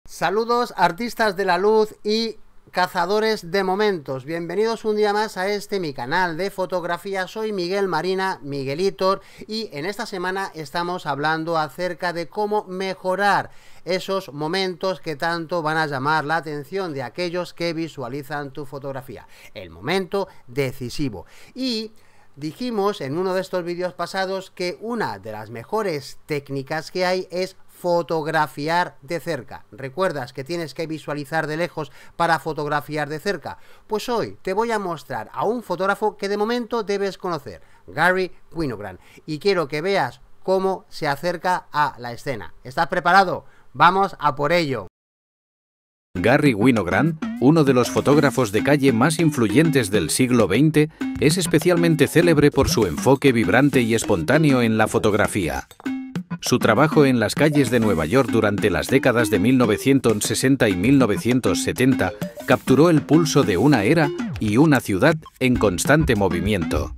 Saludos artistas de la luz y cazadores de momentos, bienvenidos un día más a mi canal de fotografía. Soy Miguel Marina, Miguelitor, y en esta semana estamos hablando acerca de cómo mejorar esos momentos que tanto van a llamar la atención de aquellos que visualizan tu fotografía, el momento decisivo. Y dijimos en uno de estos vídeos pasados que una de las mejores técnicas que hay es fotografiar de cerca. ¿Recuerdas que tienes que visualizar de lejos para fotografiar de cerca? Pues hoy te voy a mostrar a un fotógrafo que de momento debes conocer, Garry Winogrand, y quiero que veas cómo se acerca a la escena. ¿Estás preparado? ¡Vamos a por ello! Garry Winogrand, uno de los fotógrafos de calle más influyentes del siglo XX, es especialmente célebre por su enfoque vibrante y espontáneo en la fotografía. Su trabajo en las calles de Nueva York durante las décadas de 1960 y 1970 capturó el pulso de una era y una ciudad en constante movimiento.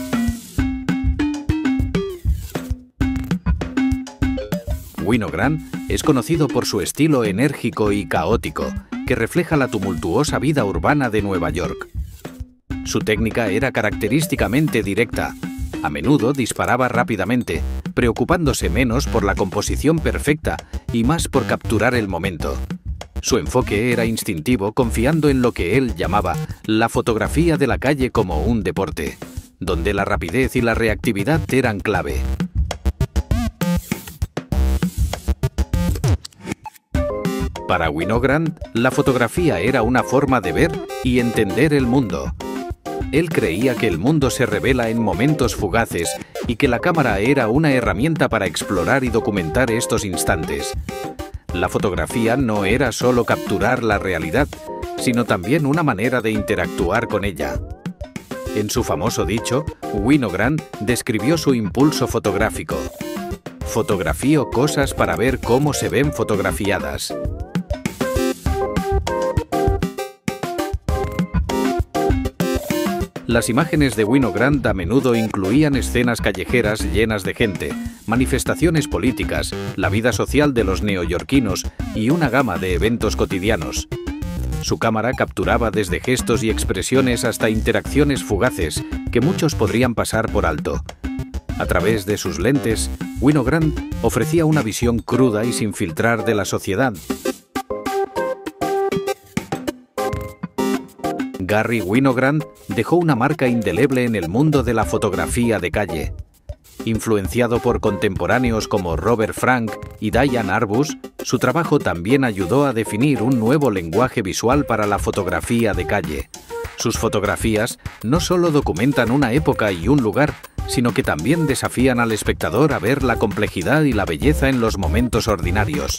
Winogrand es conocido por su estilo enérgico y caótico, que refleja la tumultuosa vida urbana de Nueva York. Su técnica era característicamente directa. A menudo disparaba rápidamente, preocupándose menos por la composición perfecta y más por capturar el momento. Su enfoque era instintivo, confiando en lo que él llamaba la fotografía de la calle como un deporte, donde la rapidez y la reactividad eran clave. Para Winogrand, la fotografía era una forma de ver y entender el mundo. Él creía que el mundo se revela en momentos fugaces y que la cámara era una herramienta para explorar y documentar estos instantes. La fotografía no era solo capturar la realidad, sino también una manera de interactuar con ella. En su famoso dicho, Winogrand describió su impulso fotográfico: fotografío cosas para ver cómo se ven fotografiadas. Las imágenes de Winogrand a menudo incluían escenas callejeras llenas de gente, manifestaciones políticas, la vida social de los neoyorquinos y una gama de eventos cotidianos. Su cámara capturaba desde gestos y expresiones hasta interacciones fugaces que muchos podrían pasar por alto. A través de sus lentes, Winogrand ofrecía una visión cruda y sin filtrar de la sociedad. Garry Winogrand dejó una marca indeleble en el mundo de la fotografía de calle. Influenciado por contemporáneos como Robert Frank y Diane Arbus, su trabajo también ayudó a definir un nuevo lenguaje visual para la fotografía de calle. Sus fotografías no solo documentan una época y un lugar, sino que también desafían al espectador a ver la complejidad y la belleza en los momentos ordinarios.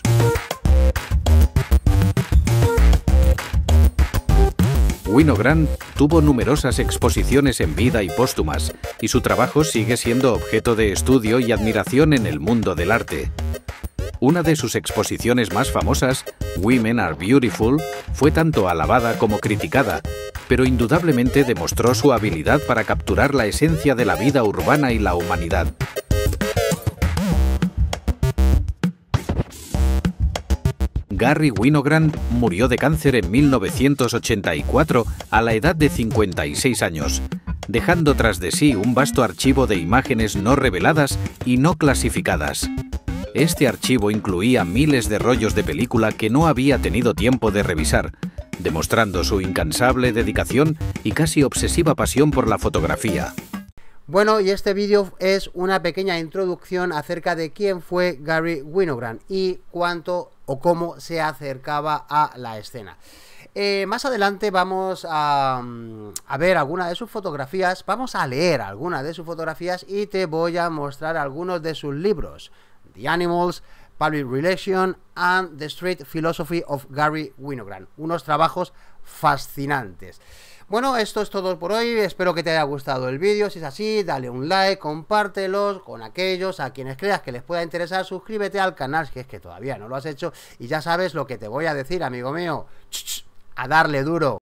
Winogrand tuvo numerosas exposiciones en vida y póstumas, y su trabajo sigue siendo objeto de estudio y admiración en el mundo del arte. Una de sus exposiciones más famosas, Women Are Beautiful, fue tanto alabada como criticada, pero indudablemente demostró su habilidad para capturar la esencia de la vida urbana y la humanidad. Garry Winogrand murió de cáncer en 1984 a la edad de 56 años, dejando tras de sí un vasto archivo de imágenes no reveladas y no clasificadas. Este archivo incluía miles de rollos de película que no había tenido tiempo de revisar, demostrando su incansable dedicación y casi obsesiva pasión por la fotografía. Bueno, y este vídeo es una pequeña introducción acerca de quién fue Garry Winogrand y cuánto o cómo se acercaba a la escena. Más adelante vamos a ver algunas de sus fotografías, vamos a leer algunas de sus fotografías y te voy a mostrar algunos de sus libros: The Animals, Public Relations and the Street Philosophy of Garry Winogrand. Unos trabajos fascinantes. Bueno, esto es todo por hoy, espero que te haya gustado el vídeo. Si es así, dale un like, compártelos con aquellos a quienes creas que les pueda interesar, suscríbete al canal si es que todavía no lo has hecho, y ya sabes lo que te voy a decir, amigo mío, a darle duro.